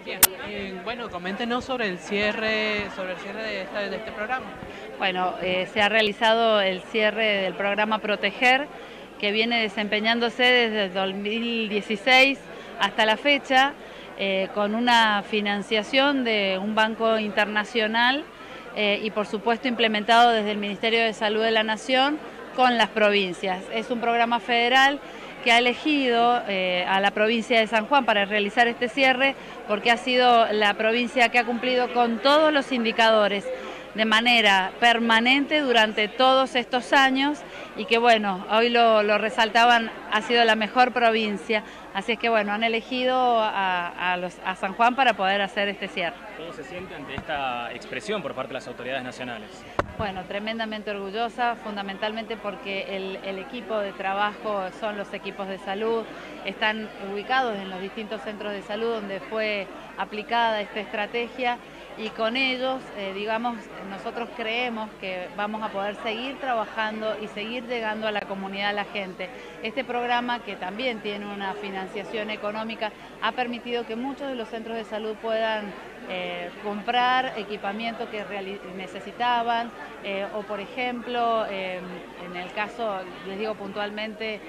Bien, bueno, coméntenos sobre el cierre de este programa. Bueno, se ha realizado el cierre del programa Proteger, que viene desempeñándose desde el 2016 hasta la fecha, con una financiación de un banco internacional y por supuesto implementado desde el Ministerio de Salud de la Nación con las provincias. Es un programa federal que ha elegido a la provincia de San Juan para realizar este cierre porque ha sido la provincia que ha cumplido con todos los indicadores de manera permanente durante todos estos años y que bueno, hoy lo resaltaban, ha sido la mejor provincia, así es que bueno, han elegido a San Juan para poder hacer este cierre. ¿Cómo se siente ante esta expresión por parte de las autoridades nacionales? Bueno, tremendamente orgullosa, fundamentalmente porque el equipo de trabajo son los equipos de salud, están ubicados en los distintos centros de salud donde fue aplicada esta estrategia y con ellos, digamos, nosotros creemos que vamos a poder seguir trabajando y seguir llegando a la comunidad, a la gente. Este programa, que también tiene una financiación económica, ha permitido que muchos de los centros de salud puedan comprar equipamiento que necesitaban o por ejemplo en el caso, les digo puntualmente,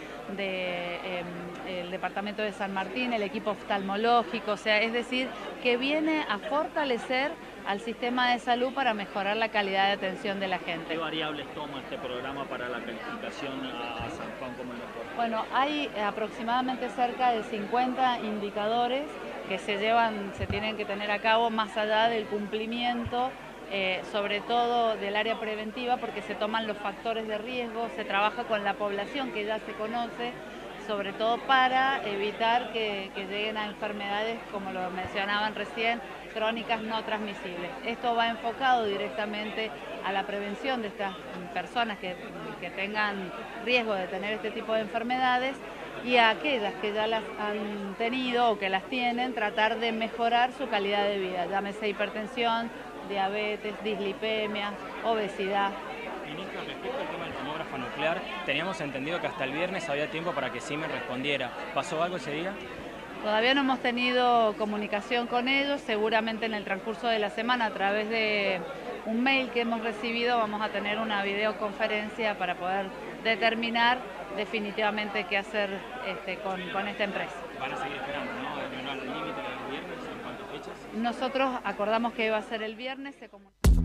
del departamento de San Martín, el equipo oftalmológico, o sea, es decir, que viene a fortalecer al sistema de salud para mejorar la calidad de atención de la gente. ¿Qué variables toma este programa para la calificación a San Juan como el mejor? Bueno, hay aproximadamente cerca de 50 indicadores que se tienen que tener a cabo más allá del cumplimiento, sobre todo del área preventiva, porque se toman los factores de riesgo, se trabaja con la población que ya se conoce, sobre todo para evitar que lleguen a enfermedades, como lo mencionaban recién, crónicas no transmisibles. Esto va enfocado directamente a la prevención de estas personas que tengan riesgo de tener este tipo de enfermedades y a aquellas que ya las han tenido o que las tienen, tratar de mejorar su calidad de vida, llámese hipertensión, diabetes, dislipemia, obesidad. Ministro, respecto al tema del tomógrafo nuclear, teníamos entendido que hasta el viernes había tiempo para que Siemens respondiera. ¿Pasó algo ese día? Todavía no hemos tenido comunicación con ellos, seguramente en el transcurso de la semana a través de un mail que hemos recibido vamos a tener una videoconferencia para poder determinar definitivamente qué hacer con esta empresa. Van a seguir esperando, ¿no? ¿No al límite de los viernes en cuántas fechas? Nosotros acordamos que iba a ser el viernes, se comunicó.